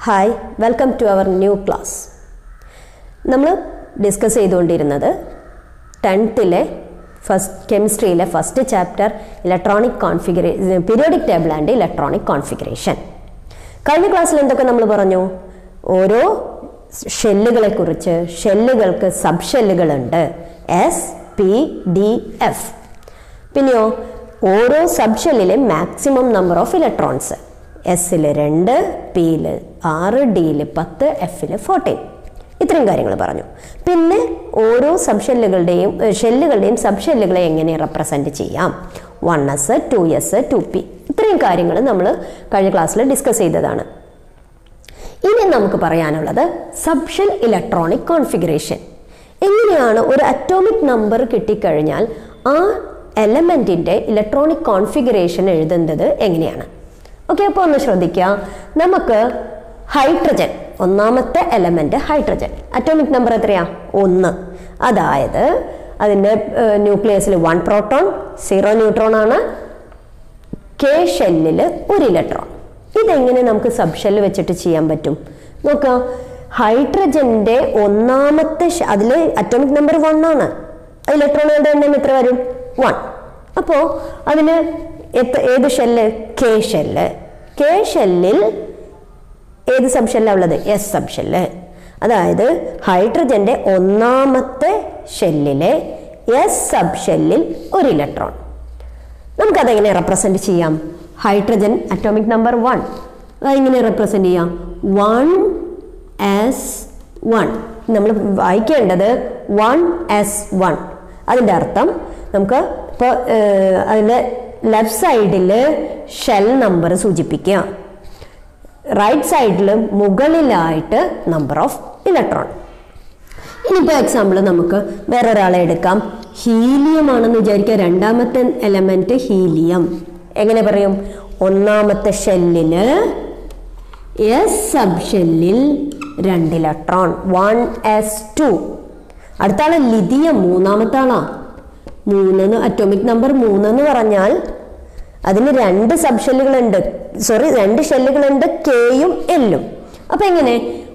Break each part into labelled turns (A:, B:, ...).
A: Hi, welcome to our new class. നമ്മൾ discuss ചെയ്തുകൊണ്ടിരുന്നത് 10th കെമിസ്ട്രിയിലെ first chapter electronic configuration periodic table and electronic configuration. കഴിഞ്ഞ ക്ലാസ്സിൽ എന്തൊക്കെ നമ്മൾ പറഞ്ഞു? ഓരോ ഷെല്ലുകളെ കുറിച്ച്, ഷെല്ലുകൾക്ക് സബ് ഷെല്ലുകളുണ്ട്, S, P, D, F. പിന്നെയോ ഓരോ സബ് ഷെല്ലിലെ മാക്സിമം നമ്പർ ഓഫ് ഇലക്ട്രോൺസ്, എസ്സിൽ 2, പിയിൽ 6, ഡിയിൽ 10, എഫിൽ 14. ഇത്രയും കാര്യങ്ങൾ പറഞ്ഞു. പിന്നെ ഓരോ സബ് ഷെല്ലുകളുടെയും സബ് ഷെല്ലുകളെ എങ്ങനെ റെപ്രസെൻറ്റ് ചെയ്യാം, 1s, 2s, 2p, ഇത്രയും കാര്യങ്ങൾ നമ്മൾ കഴിഞ്ഞ ക്ലാസ്സിൽ ഡിസ്കസ് ചെയ്തതാണ്. ഇനി നമുക്ക് പറയാനുള്ളത് സബ് ഷെൽ ഇലക്ട്രോണിക് കോൺഫിഗറേഷൻ. എങ്ങനെയാണ് ഒരു അറ്റോമിക് നമ്പർ കിട്ടിക്കഴിഞ്ഞാൽ ആ എലമെൻറ്റിൻ്റെ ഇലക്ട്രോണിക് കോൺഫിഗറേഷൻ എഴുതേണ്ടത് എങ്ങനെയാണ്? ഓക്കെ, അപ്പോൾ ഒന്ന് ശ്രദ്ധിക്കുക. നമുക്ക് ഹൈഡ്രജൻ, ഒന്നാമത്തെ എലമെൻറ്റ് ഹൈഡ്രജൻ, അറ്റോമിക് നമ്പർ എത്രയാ? 1. അതായത് അതിൻ്റെ ന്യൂക്ലിയസിൽ 1 പ്രോട്ടോൺ, 0 ന്യൂട്രോൺ ആണ്, K ഷെല്ലിൽ 1 ഇലക്ട്രോൺ. ഇതെങ്ങനെ നമുക്ക് സബ് ഷെല്ല് വെച്ചിട്ട് ചെയ്യാൻ പറ്റും? നോക്കാം. ഹൈഡ്രജൻ്റെ ഒന്നാമത്തെ അതിൽ അറ്റോമിക് നമ്പർ 1 ആണ്, ഇലക്ട്രോണുകളുടെ എണ്ണം എത്ര വരും? 1. അപ്പോൾ അതിന് ഏത് ഷെല്ല്? K shell. K ഷെല്ലിൽ ഏത് സബ് ഷെല്ലാണ് ഉള്ളത്? S sub shell. അതായത് ഹൈഡ്രജൻ്റെ ഒന്നാമത്തെ ഷെല്ലിലെ S സബ് ഷെല്ലിൽ 1 ഇലക്ട്രോൺ. നമുക്കതെങ്ങനെ റെപ്രസെൻറ്റ് ചെയ്യാം? ഹൈഡ്രജൻ അറ്റോമിക് നമ്പർ 1, അതെങ്ങനെ റെപ്രസെൻറ്റ് ചെയ്യാം? 1s1. നമ്മൾ വായിക്കേണ്ടത് 1s1. അതിൻ്റെ അർത്ഥം നമുക്ക് ഇപ്പോൾ അതിൻ്റെ ലെഫ്റ്റ് സൈഡിൽ ഷെൽ നമ്പർ സൂചിപ്പിക്കുക, റൈറ്റ് സൈഡിൽ മുകളിലായിട്ട് നമ്പർ ഓഫ് ഇലക്ട്രോൺ. ഇനിയിപ്പോൾ എക്സാമ്പിൾ നമുക്ക് വേറൊരാളെ എടുക്കാം. ഹീലിയം ആണെന്ന് വിചാരിക്കുക, രണ്ടാമത്തെ എലമെൻറ്റ് ഹീലിയം. എങ്ങനെ പറയും? ഒന്നാമത്തെ ഷെല്ലിൽ S സബ് ഷെല്ലിൽ 2 ഇലക്ട്രോൺ, 1s2. അടുത്ത ആള് ലിഥിയം, മൂന്നാമത്തെ ആളാ. 3 അറ്റോമിക് നമ്പർ 3 എന്ന് പറഞ്ഞാൽ അതിന് 2 സബ് ഷെല്ലുകളുണ്ട്, 2 ഷെല്ലുകളുണ്ട്, കെയും എല്ലും. അപ്പം എങ്ങനെ?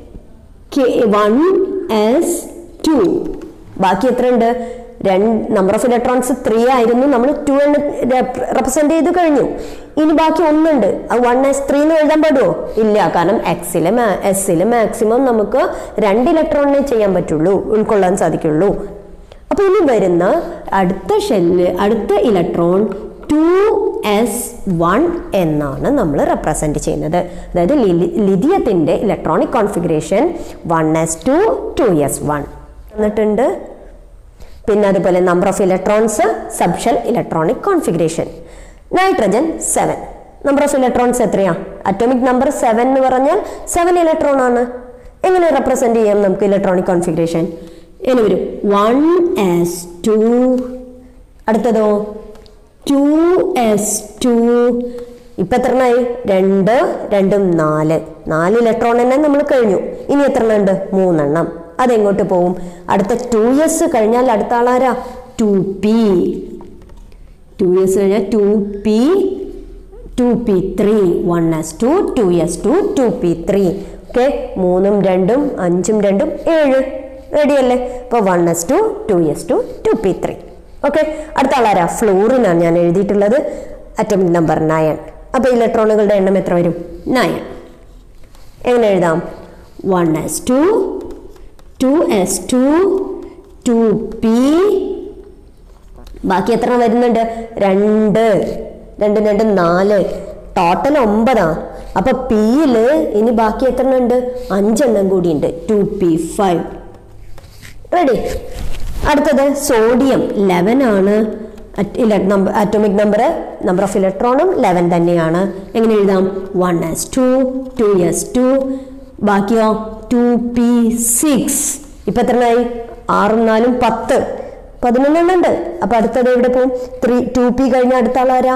A: 1s2. ബാക്കി എത്ര ഉണ്ട്? നമ്പർ ഓഫ് ഇലക്ട്രോൺസ് 3 ആയിരുന്നു, നമ്മൾ 2 എന്ന് റെപ്രസെന്റ് ചെയ്ത് കഴിഞ്ഞു. ഇനി ബാക്കി 1 ഉണ്ട്, അത് 1s3 എന്ന് എഴുതാൻ പാടുമോ? ഇല്ല, കാരണം എസ്സിൽ മാക്സിമം നമുക്ക് 2 ഇലക്ട്രോണിനെ ചെയ്യാൻ പറ്റുള്ളൂ, ഉൾക്കൊള്ളാൻ സാധിക്കുള്ളൂ. അപ്പോൾ ഇനി വരുന്ന അടുത്ത ഇലക്ട്രോൺ 2s1 എന്നാണ് നമ്മൾ റെപ്രസെൻറ്റ് ചെയ്യുന്നത്. അതായത് ലിഥിയത്തിൻ്റെ ഇലക്ട്രോണിക് കോൺഫിഗറേഷൻ 1s2, 2s1 എന്നിട്ടുണ്ട്. പിന്നെ അതുപോലെ number of electrons, sub shell electronic configuration. Nitrogen 7, number of electrons എത്രയാ? അറ്റോമിക് നമ്പർ 7 എന്ന് പറഞ്ഞാൽ 7 ഇലക്ട്രോൺ ആണ്. എങ്ങനെ റെപ്രസെൻറ്റ് ചെയ്യാം നമുക്ക് ഇലക്ട്രോണിക് കോൺഫിഗറേഷൻ? എങ്ങനെ വരും? 1s2. അടുത്തതോ 2s2. ഇപ്പം എത്ര എണ്ണമായി? 2, 2, 4 ഇലക്ട്രോൺ തന്നെ നമ്മൾ കഴിഞ്ഞു. ഇനി എത്ര എണ്ണം ഉണ്ട്? 3 എണ്ണം. അതെങ്ങോട്ട് പോവും? അടുത്ത 2s കഴിഞ്ഞാൽ അടുത്ത ആളാരാ? 2p. 2s കഴിഞ്ഞാൽ 2p3. 1s2, 2s2, 2p3. Okay, 3ഉം 2ഉം 5ഉം 2ഉം 7. റെഡിയല്ലേ? അപ്പോൾ 1s2, 2s2, 2p3. ഓക്കെ, അടുത്ത ആളാരാ? ഫ്ലൂറിനാണ് ഞാൻ എഴുതിയിട്ടുള്ളത്, അറ്റോമിക് നമ്പർ 9. അപ്പോൾ ഇലക്ട്രോണുകളുടെ എണ്ണം എത്ര വരും? 9. എങ്ങനെ എഴുതാം? 1s2, 2s2, 2p. ബാക്കി എത്ര വരുന്നുണ്ട്? 2, 2, 2, 4. ടോട്ടൽ 9. അപ്പോൾ പിയിൽ ഇനി ബാക്കി എത്ര ഉണ്ട്? 5 എണ്ണം കൂടിയുണ്ട്, 2p5. റെഡി. അടുത്തത് സോഡിയം 11 ആണ്. അറ്റോമിക് നമ്പർ ഓഫ് ഇലക്ട്രോണും 11 തന്നെയാണ്. എങ്ങനെ എഴുതാം? 1s2, 2s2. ബാക്കിയോ 2p6. ഇപ്പം എത്രയായി? 6ഉം 4ഉം 10, 11 എണ്ണം ഉണ്ട്. അപ്പം അടുത്തത് എവിടെ പോകും? 2p കഴിഞ്ഞ അടുത്ത ആളാരാ?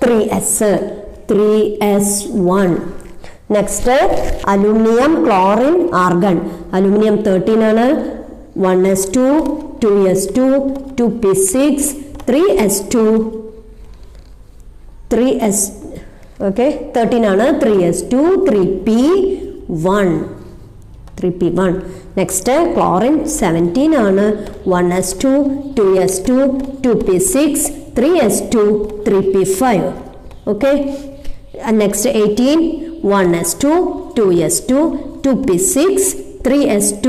A: 3s1. Next aluminium, chlorine, argon. Aluminium 13 ആണ്. 1s2, 2s2, 2p6, 3s2, 3s. Okay, 13 ആണ്. 3s2, 3p, 1 3p1. Next chlorine 17 ആണ് 1s2 2s2 2p6 3s2 3p5. Okay, next 18 1s2 2s2 2p6 3s2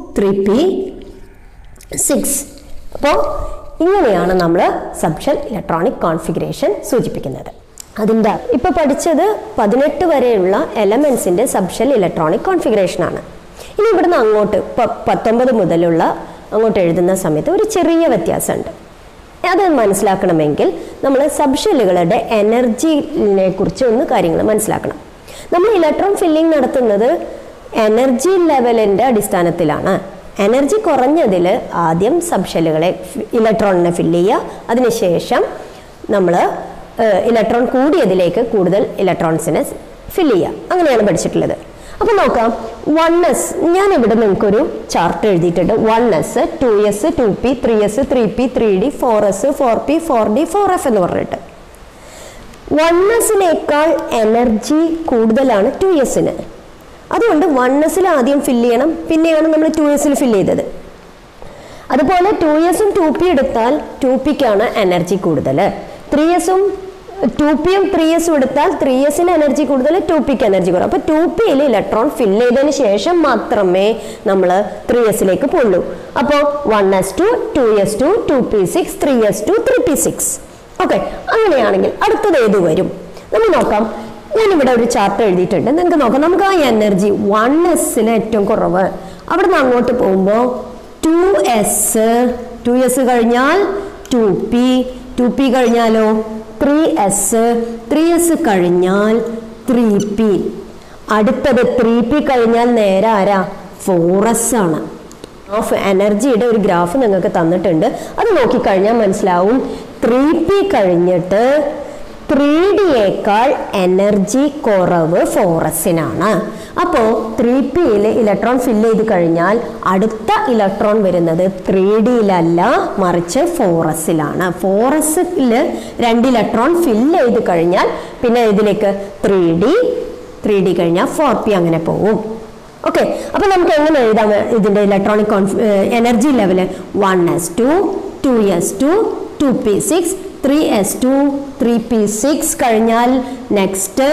A: 3p6. അപ്പോൾ ഇങ്ങനെയാണ് നമ്മൾ സബ്ഷെൽ ഇലക്ട്രോണിക് കോൺഫിഗറേഷൻ സൂചിപ്പിക്കുന്നത്. അതിൻ്റെ ഇപ്പോൾ പഠിച്ചത് 18 വരെയുള്ള എലമെൻസിൻ്റെ സബ്ഷെൽ ഇലക്ട്രോണിക് കോൺഫിഗറേഷൻ ആണ്. ഇനി ഇവിടുന്ന് അങ്ങോട്ട് 19 മുതലുള്ള അങ്ങോട്ട് എഴുതുന്ന സമയത്ത് ഒരു ചെറിയ വ്യത്യാസമുണ്ട്. അത് മനസ്സിലാക്കണമെങ്കിൽ നമ്മൾ സബ്ഷെല്ലുകളുടെ എനർജിനെ കുറിച്ച് ഒന്ന് കാര്യങ്ങൾ മനസ്സിലാക്കണം. നമ്മൾ ഇലക്ട്രോൺ ഫില്ലിംഗ് നടത്തുന്നത് എനർജി ലെവലിൻ്റെ അടിസ്ഥാനത്തിലാണ്. എനർജി കുറഞ്ഞതിൽ ആദ്യം സബ്ഷെല്ലുകളെ ഇലക്ട്രോണിനെ ഫില്ല് ചെയ്യുക, അതിനുശേഷം നമ്മൾ ഇലക്ട്രോൺ കൂടിയതിലേക്ക് കൂടുതൽ ഇലക്ട്രോൺസിനെ ഫില്ല് ചെയ്യുക. അങ്ങനെയാണ് പഠിച്ചിട്ടുള്ളത്. അപ്പോൾ നോക്കാം, 1s ഞാനിവിടെ നിങ്ങൾക്കൊരു ചാർട്ട് എഴുതിയിട്ടുണ്ട്. 1s 2s 2p 3s 3p 3d 4s 4p 4d 4f എന്ന് പറഞ്ഞിട്ട് 1sനേക്കാൾ എനർജി കൂടുതലാണ് 2sന്. അതുകൊണ്ട് 1sൽ ആദ്യം ഫില്ല് ചെയ്യണം, പിന്നെയാണ് നമ്മൾ 2sൽ ഫില്ല് ചെയ്തത്. അതുപോലെ 2s 2p എടുത്താൽ 2pക്കാണ് എനർജി കൂടുതൽ. 3s 2pയും 3s എടുത്താൽ 3sന് എനർജി കൂടുതൽ, 2pക്ക് എനർജി കുറവ്. അപ്പോൾ 2pയിൽ ഇലക്ട്രോൺ ഫില്ല് ചെയ്തതിന് ശേഷം മാത്രമേ നമ്മൾ 3sലേക്ക് പോകുള്ളൂ. അപ്പോൾ 1s2 2s2 2p6 3s2 3p6. Okay, അങ്ങനെയാണെങ്കിൽ അടുത്തത് ഏത് വരും നമ്മൾ നോക്കാം. ഞാനിവിടെ ഒരു ചാർട്ട് എഴുതിയിട്ടുണ്ട്, നിങ്ങൾക്ക് നോക്കാം. നമുക്ക് ആ എനർജി 1sന് ഏറ്റവും കുറവ്, അവിടെ നിന്ന് അങ്ങോട്ട് പോകുമ്പോൾ 2s കഴിഞ്ഞാൽ 2p 2p കഴിഞ്ഞാലോ 3s കഴിഞ്ഞാൽ 3p. അടുത്തത് 3p കഴിഞ്ഞാൽ നേരെ ആരാ? 4s ആണ്. ഓഫ് എനർജിയുടെ ഒരു ഗ്രാഫ് നിങ്ങൾക്ക് തന്നിട്ടുണ്ട്, അത് നോക്കിക്കഴിഞ്ഞാൽ മനസ്സിലാവും. 3p കഴിഞ്ഞിട്ട് 3dയേക്കാൾ എനർജി കുറവ് 4sനാണ്. അപ്പോൾ 3pയിൽ ഇലക്ട്രോൺ ഫില്ല് ചെയ്ത് കഴിഞ്ഞാൽ അടുത്ത ഇലക്ട്രോൺ വരുന്നത് 3dയിലല്ല, മറിച്ച് 4sലാണ്. 4sൽ 2 ഇലക്ട്രോൺ ഫില്ല് ചെയ്ത് കഴിഞ്ഞാൽ പിന്നെ ഇതിലേക്ക് 3d കഴിഞ്ഞാൽ 4p അങ്ങനെ പോകും. ഓക്കെ, അപ്പോൾ നമുക്ക് എങ്ങനെ എഴുതാം ഇതിൻ്റെ electronic energy level? 1s2 2s2 2p6 3s2 3p6 കഴിഞ്ഞാൽ നെക്സ്റ്റ്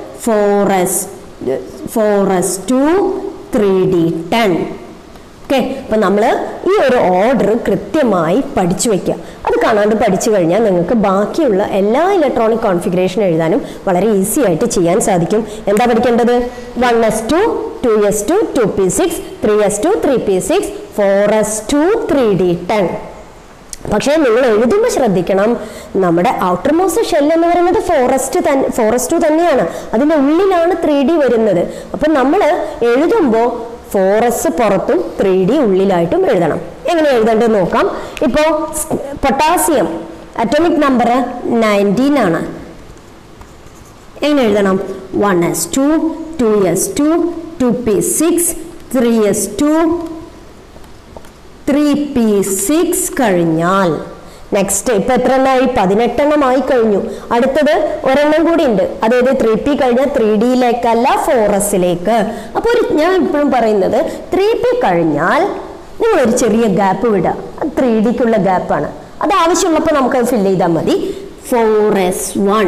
A: 4s2 3d10. ഓക്കെ, അപ്പം നമ്മൾ ഈ ഒരു ഓർഡർ കൃത്യമായി പഠിച്ചു വയ്ക്കുക. അത് കാണാണ്ട് പഠിച്ചു കഴിഞ്ഞാൽ നിങ്ങൾക്ക് ബാക്കിയുള്ള എല്ലാ ഇലക്ട്രോണിക് കോൺഫിഗറേഷൻ എഴുതാനും വളരെ ഈസി ആയിട്ട് ചെയ്യാൻ സാധിക്കും. എന്താ പഠിക്കേണ്ടത്? 1s2 2s2 2p6 3s2 3p6 4s2 3d10. പക്ഷേ നിങ്ങൾ എഴുതുമ്പോൾ ശ്രദ്ധിക്കണം, നമ്മുടെ ഔട്ടർ മോസ്റ്റ് ഷെൽ എന്ന് പറയുന്നത് ഫോറസ്റ്റ് തന്നെയാണ്. അതിൻ്റെ ഉള്ളിലാണ് 3d വരുന്നത്. അപ്പം നമ്മൾ എഴുതുമ്പോൾ 4s പുറത്തും 3d ഉള്ളിലായിട്ടും എഴുതണം. എങ്ങനെ എഴുതേണ്ടത് നോക്കാം. ഇപ്പോൾ പൊട്ടാസ്യം അറ്റോമിക് നമ്പർ 19 ആണ്. എങ്ങനെ എഴുതണം? 1s2 2s2 2p6 3s2 3p6 കഴിഞ്ഞാൽ നെക്സ്റ്റ് ഇപ്പൊ എത്ര എണ്ണമായി? 18 എണ്ണമായി കഴിഞ്ഞു. അടുത്തത് ഒരെണ്ണം കൂടി ഉണ്ട്, അതായത് 3p കഴിഞ്ഞാൽ 3dയിലേക്കല്ല 4sലേക്ക്. അപ്പോൾ ഞാൻ ഇപ്പോഴും പറയുന്നത് 3p കഴിഞ്ഞാൽ നിങ്ങളൊരു ചെറിയ ഗ്യാപ്പ് വിടുക. 3dക്കുള്ള ഗ്യാപ്പാണ്, അത് ആവശ്യമുള്ളപ്പോൾ നമുക്കത് ഫില്ല് ചെയ്താൽ മതി. 4s1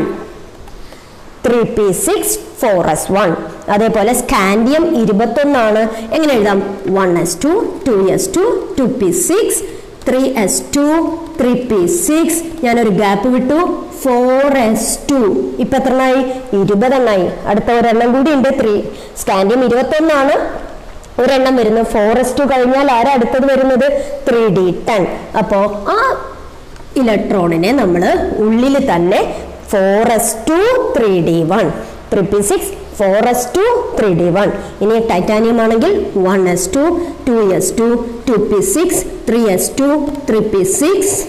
A: 3p6 4s1. അതേപോലെ സ്കാൻഡിയം 21 ആണ്. എങ്ങനെ എഴുതാം? 1s2 2s2 2p6 3s2 3p6. ഞാനൊരു ഗ്യാപ്പ് വിട്ടു, 4s2. ഇപ്പൊ എത്രണ്ണായി? 20 എണ്ണായി. അടുത്ത ഒരെണ്ണം കൂടി ഉണ്ട്, സ്കാൻഡിയം 21 ആണ്. ഒരെണ്ണം വരുന്നു. 4s2 കഴിഞ്ഞാൽ ആരാ അടുത്തത് വരുന്നത്? 3d10. അപ്പോൾ ആ ഇലക്ട്രോണിനെ നമ്മൾ ഉള്ളിൽ തന്നെ 4s2 3d1 3p6 4s2 3d1. ഇനി ടൈറ്റാനിയം ആണെങ്കിൽ 1s2 2s2 2p6 3s2 3p6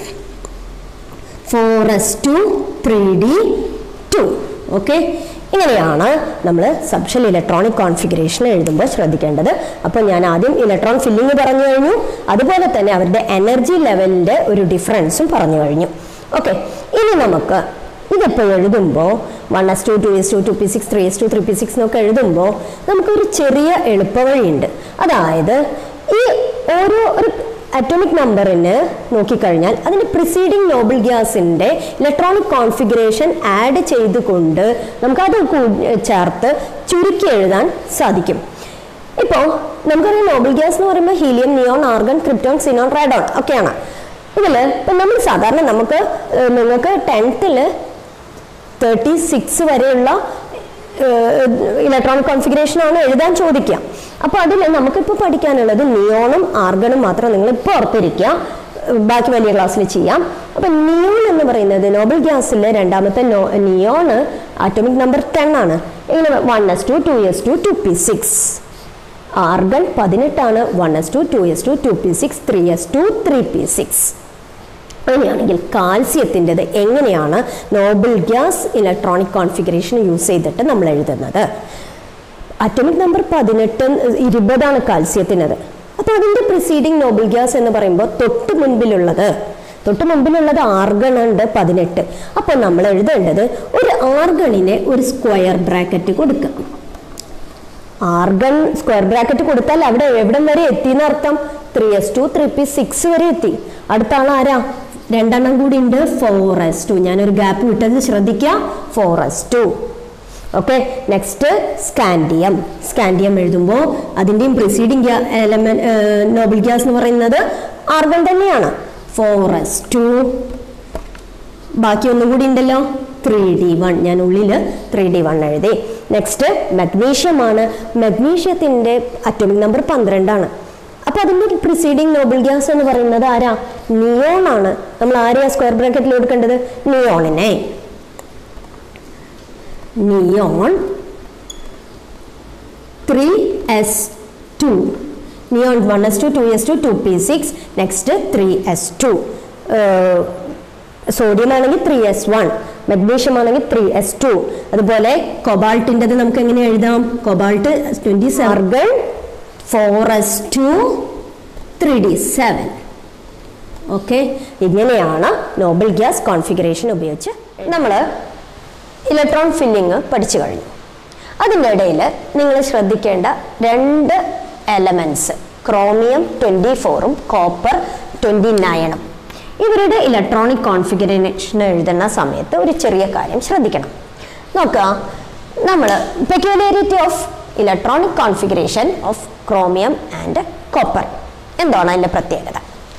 A: 4s2 3d2. Okay, ഇങ്ങനെയാണ് നമ്മൾ സബ്ഷെൽ ഇലക്ട്രോണിക് കോൺഫിഗറേഷൻ എഴുതുമ്പോൾ ശ്രദ്ധിക്കേണ്ടത്. അപ്പോൾ ഞാൻ ആദ്യം ഇലക്ട്രോൺ ഫില്ലിംഗ് പറഞ്ഞു കഴിഞ്ഞു, അതുപോലെ തന്നെ അവരുടെ എനർജി ലെവലിൻ്റെ ഒരു ഡിഫറൻസും പറഞ്ഞു കഴിഞ്ഞു. ഓക്കെ, ഇനി നമുക്ക് ഇതിപ്പോൾ എഴുതുമ്പോൾ 1s2 2s2 2p6 3s2 3p6 എന്നൊക്കെ എഴുതുമ്പോൾ നമുക്കൊരു ചെറിയ എളുപ്പവഴിയുണ്ട്. അതായത് ഈ ഓരോ ഒരു അറ്റോമിക് നമ്പറിന് നോക്കിക്കഴിഞ്ഞാൽ അതിന് പ്രിസീഡിങ് നോബിൾ ഗ്യാസിൻ്റെ ഇലക്ട്രോണിക് കോൺഫിഗറേഷൻ ആഡ് ചെയ്തുകൊണ്ട് നമുക്കത് ചേർത്ത് ചുരുക്കി എഴുതാൻ സാധിക്കും. ഇപ്പോൾ നമുക്കറിയാം നോബിൾ ഗ്യാസ് എന്ന് പറയുമ്പോൾ helium, neon, argon, krypton, xenon, radon ഒക്കെയാണ്. ഇതിൽ ഇപ്പം നമ്മൾ സാധാരണ നിങ്ങൾക്ക് 10th 36 വരെയുള്ള ഇലക്ട്രോണിക് കോൺഫിഗറേഷനാണ് എഴുതാൻ ചോദിക്കുക. അപ്പോൾ അതിൽ നമുക്കിപ്പോൾ പഠിക്കാനുള്ളത് നിയോണും ആർഗണും മാത്രം. നിങ്ങളിപ്പോൾ ഓർത്തിരിക്കുക, ബാക്കി വലിയ ക്ലാസ്സിൽ ചെയ്യാം. അപ്പം നിയോൺ എന്ന് പറയുന്നത് നോബിൾ ഗ്യാസിലെ രണ്ടാമത്തെ നിയോൺ ആറ്റോമിക് നമ്പർ 10 ആണ്. ഇങ്ങനെ 1s2 2s2 2p6. ആർഗൺ 18 ആണ്. 1s2 2s2 2p6 3s2 3p6. അങ്ങനെയാണെങ്കിൽ കാൽസ്യത്തിൻ്റെത് എങ്ങനെയാണ് noble gas electronic configuration use ചെയ്തിട്ട് നമ്മൾ എഴുതുന്നത്? അറ്റോമിക് നമ്പർ 20 കാൽസ്യത്തിനത്. അപ്പോൾ അതിൻ്റെ പ്രിസീഡിങ് നോബിൾ ഗ്യാസ് എന്ന് പറയുമ്പോൾ തൊട്ട് മുൻപിലുള്ളത് ആർഗൺ ഉണ്ട് 18. അപ്പോൾ നമ്മൾ എഴുതേണ്ടത് ഒരു ആർഗണിനെ ഒരു സ്ക്വയർ ബ്രാക്കറ്റ് കൊടുക്കുക. ആർഗൺ സ്ക്വയർ ബ്രാക്കറ്റ് കൊടുത്താൽ അവിടെ എവിടം വരെ എത്തി എന്നർത്ഥം? 3s2 3p6 വരെ എത്തി. അടുത്ത ആൾ ആരാ? രണ്ടെണ്ണം കൂടി ഉണ്ട്, 4s2. ഞാനൊരു ഗ്യാപ്പ് വിട്ടത് ശ്രദ്ധിക്കുക, 4s2. ഓക്കെ, നെക്സ്റ്റ് സ്കാൻഡിയം എഴുതുമ്പോൾ അതിൻ്റെയും പ്രിസീഡിങ് നോബിൾ ഗ്യാസ് എന്ന് പറയുന്നത് ആർഗൺ തന്നെയാണ്, 4s2. ബാക്കി ഒന്നും കൂടി ഉണ്ടല്ലോ, 3d1. ഞാൻ ഉള്ളിൽ 3d1 എഴുതി. നെക്സ്റ്റ് മഗ്നീഷ്യമാണ്. മഗ്നീഷ്യത്തിൻ്റെ അറ്റോമിക് നമ്പർ 12 ആണ്. അപ്പോൾ അതിൻ്റെ പ്രിസീഡിങ് നോബിൾ ഗ്യാസ് എന്ന് പറയുന്നത് ആരാ? നിയോൺ ആണ്. നമ്മൾ ആരെയാ സ്ക്വയർ ബ്രാക്കറ്റിൽ കൊടുക്കേണ്ടത്? നിയോണിനെ. Neon 3s2. Neon 1s2 2s2 2p6. Next 3s2. Sodium ആണെങ്കിൽ 3s1. മഗ്നീഷ്യം ആണെങ്കിൽ 3s2. അതുപോലെ കൊബാൾട്ടിൻ്റെത് നമുക്ക് എങ്ങനെ എഴുതാം? Cobalt 27. Argon 4s2 3d7. Okay, ഇങ്ങനെയാണ് നോബിൾ ഗ്യാസ് കോൺഫിഗറേഷൻ ഉപയോഗിച്ച് നമ്മൾ ഇലക്ട്രോൺ ഫില്ലിങ് പഠിച്ചു കഴിഞ്ഞു. അതിൻ്റെ ഇടയിൽ നിങ്ങൾ ശ്രദ്ധിക്കേണ്ട 2 എലമെൻറ്റ്സ്, ക്രോമിയം 24ഉം കോപ്പർ 29ഉം. ഇവരുടെ ഇലക്ട്രോണിക് കോൺഫിഗറേഷൻ എഴുതുന്ന സമയത്ത് ഒരു ചെറിയ കാര്യം ശ്രദ്ധിക്കണം. നോക്കുക, നമ്മൾ peculiarity of electronic configuration of chromium and copper എന്താണ് അതിൻ്റെ പ്രത്യേകത?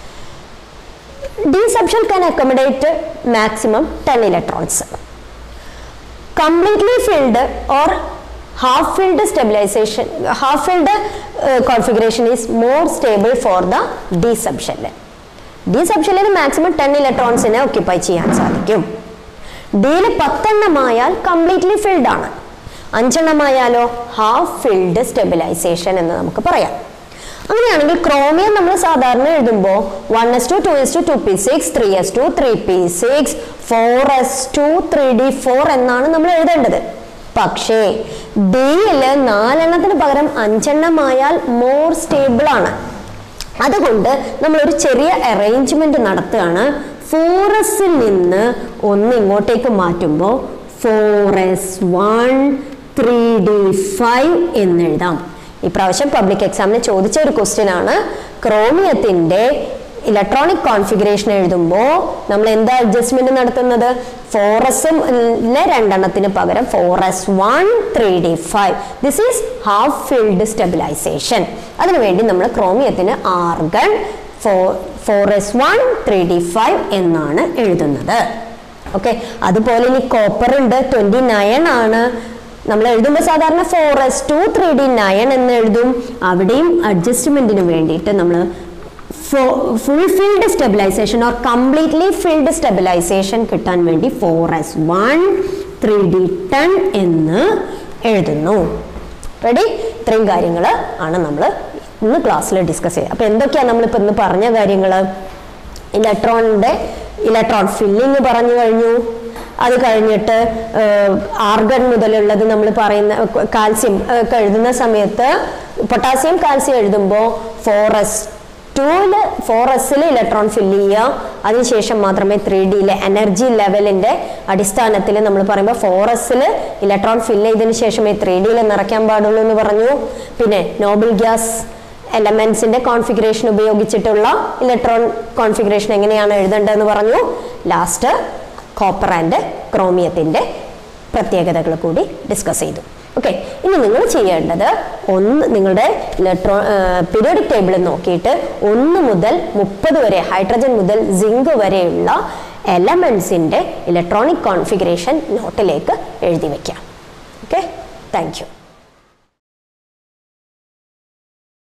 A: D subshell can accommodate maximum 10 electrons. Completely filled or half-filled stabilization, half-filled configuration is more stable for the D subshell. D subshell maximum 10 electrons occupy ചെയ്യാൻ സാധിക്കും. Dയിൽ 10 എണ്ണമായാൽ completely filled ആണ്. 5 എണ്ണമായാലോ half filled stabilisation എന്ന് നമുക്ക് പറയാം. അങ്ങനെയാണെങ്കിൽ ക്രോമിയം നമ്മൾ സാധാരണ എഴുതുമ്പോൾ 1s2 2s2 2p6 3s2 3p6 4s2 3d4 എന്നാണ് നമ്മൾ എഴുതേണ്ടത്. പക്ഷേ ഡിയിൽ 4 എണ്ണത്തിന് പകരം 5 എണ്ണമായാൽ മോർ സ്റ്റേബിൾ ആണ്. അതുകൊണ്ട് നമ്മളൊരു ചെറിയ അറേഞ്ച്മെന്റ് നടത്തുകയാണ്. 4sൽ നിന്ന് 1 ഇങ്ങോട്ടേക്ക് മാറ്റുമ്പോൾ 4s1 3d5 എന്നെഴുതാം. ഇപ്രാവശ്യം പബ്ലിക് എക്സാമിന് ചോദിച്ച ഒരു ക്വസ്റ്റ്യൻ ആണ്. ക്രോമിയത്തിന്റെ ഇലക്ട്രോണിക് കോൺഫിഗറേഷൻ എഴുതുമ്പോൾ നമ്മൾ എന്താ അഡ്ജസ്റ്റ്മെന്റ് നടത്തുന്നത്? 4s-ലെ 2 എണ്ണത്തിന് പകരം 4s1 3d5. This is half filled stabilisation. അതിനുവേണ്ടി നമ്മൾ ക്രോമിയത്തിന് ആർഗൺ 4s1 3d5 എന്നാണ് എഴുതുന്നത്. ഓക്കെ, അതുപോലെ ഇനി കോപ്പർ ഉണ്ട്, 29 ആണ്. നമ്മൾ എഴുതുമ്പോൾ സാധാരണ 4s2 3d9 എന്ന് എഴുതും. അവിടെയും അഡ്ജസ്റ്റ്മെന്റിന് വേണ്ടിയിട്ട് നമ്മൾ full filled stabilisation or completely filled stabilisation കിട്ടാൻ വേണ്ടി 4s1 3d10 എന്ന് എഴുതുന്നു. റെഡി? ഇത്രയും കാര്യങ്ങൾ ആണ് നമ്മൾ ഇന്ന് ക്ലാസ്സിൽ ഡിസ്കസ് ചെയ്യുക. അപ്പോൾ എന്തൊക്കെയാണ് നമ്മളിപ്പോൾ ഇന്ന് പറഞ്ഞ കാര്യങ്ങൾ? ഇലക്ട്രോൺ ഫില്ലിങ് പറഞ്ഞു കഴിഞ്ഞു. അത് കഴിഞ്ഞിട്ട് ആർഗൺ മുതലുള്ളത് നമ്മൾ പറയുന്ന കാൽസ്യം ഒക്കെ എഴുതുന്ന സമയത്ത് പൊട്ടാസ്യം കാൽസ്യം എഴുതുമ്പോൾ 4s2 2-ൽ 4s-ൽ ഇലക്ട്രോൺ ഫില്ല് ചെയ്യുക, അതിനുശേഷം മാത്രമേ 3D-യിലെ എനർജി ലെവലിന്റെ അടിസ്ഥാനത്തിൽ നമ്മൾ പറയുമ്പോൾ 4s-ൽ ഇലക്ട്രോൺ ഫില്ല് ചെയ്തതിനു ശേഷമേ 3D-യിൽ നിറയ്ക്കാൻ പാടുള്ളൂ എന്ന് പറഞ്ഞു. പിന്നെ നോബിൾ ഗ്യാസ് എലമെന്റ്സിന്റെ കോൺഫിഗറേഷൻ ഉപയോഗിച്ചിട്ടുള്ള ഇലക്ട്രോൺ കോൺഫിഗറേഷൻ എങ്ങനെയാണ് എഴുതേണ്ടതെന്ന് പറഞ്ഞു. ലാസ്റ്റ് കോപ്പർ ആൻഡ് ക്രോമിയത്തിന്റെ പ്രത്യേകതകൾ കൂടി ഡിസ്കസ് ചെയ്തു. ഓക്കെ, ഇനി നിങ്ങൾ ചെയ്യേണ്ടത് നിങ്ങളുടെ പീരിയോഡിക് ടേബിൾ നോക്കിയിട്ട് 1 മുതൽ 30 വരെ ഹൈഡ്രജൻ മുതൽ സിങ്ക് വരെയുള്ള എലമെന്റ്സിന്റെ ഇലക്ട്രോണിക് കോൺഫിഗറേഷൻ നോട്ടിലേക്ക് എഴുതി വെക്കാം. Okay, thank U.